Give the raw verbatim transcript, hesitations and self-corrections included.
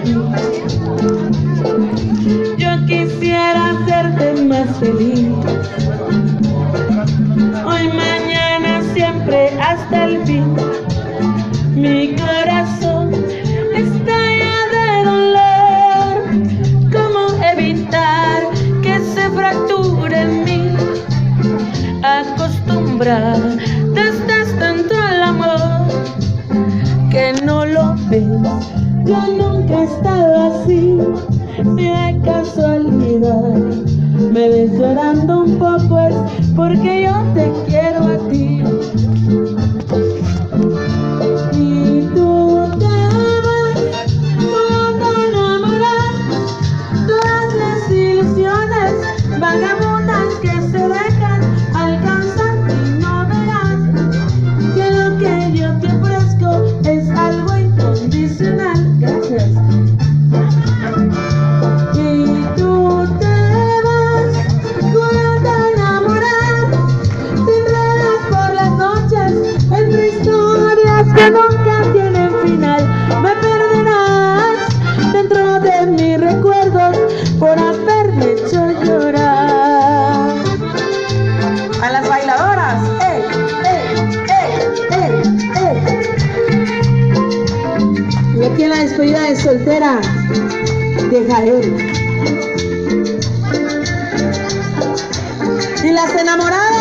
ti. Yo quisiera hacerte más feliz. Hoy, mañana, siempre, hasta el fin. Mi corazón estalla de dolor. ¿Cómo evitar que se fracture en mí? Acostumbrada estás tanto al amor que no lo ves. Yo nunca he estado así. Si de casualidad me ves llorando un poco es porque yo te quiero a ti. Y tú te vas cuando te enamoras. Todas las ilusiones vagabundas que se dejan alcanzar, y no verás que lo que yo te ofrezco es algo incondicional. Gracias. Y tú te vas cuando te enamoras. Te enredas por las noches entre historias que nunca tienen final. Me perderás dentro de mis recuerdos por haberme hecho llorar. A las bailadoras, ¡eh, eh, eh, eh, eh! Y aquí en la despedida de soltera de Jael. Y las enamoradas.